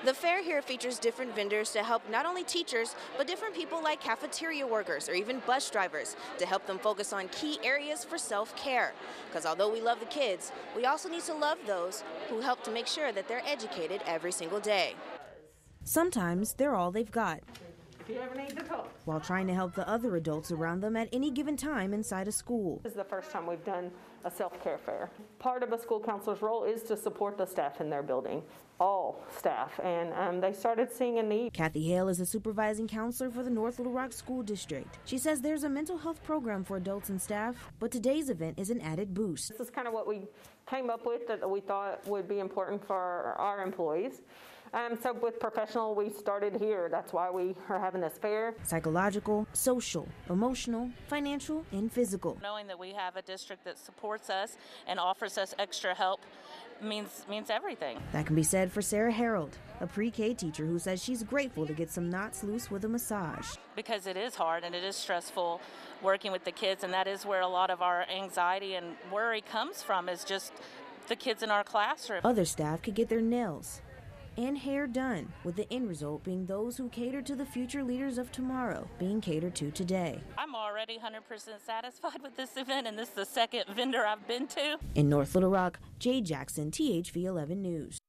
The fair here features different vendors to help not only teachers, but different people like cafeteria workers or even bus drivers to help them focus on key areas for self-care. Because although we love the kids, we also need to love those who help to make sure that they're educated every single day. Sometimes they're all they've got, If you ever need to talk. while trying to help the other adults around them at any given time inside a school. This is the first time we've done a self-care fair. Part of a school counselor's role is to support the staff in their building, all staff, and they started seeing a need. Kathy Hale is a supervising counselor for the North Little Rock School District. She says there's a mental health program for adults and staff, but today's event is an added boost. This is kind of what we came up with that we thought would be important for our employees. So with Professional, we started here. That's why we are having this fair. Psychological, social, emotional, financial, and physical. Knowing that we have a district that supports us and offers us extra help means everything. That can be said for Sarah Harold, a pre-K teacher who says she's grateful to get some knots loose with a massage. Because it is hard and it is stressful working with the kids, and that is where a lot of our anxiety and worry comes from, is just the kids in our classroom. Other staff could get their nails and hair done, with the end result being those who cater to the future leaders of tomorrow being catered to today. I'm already 100% satisfied with this event, and this is the second vendor I've been to. In North Little Rock, Jay Jackson, THV 11 News.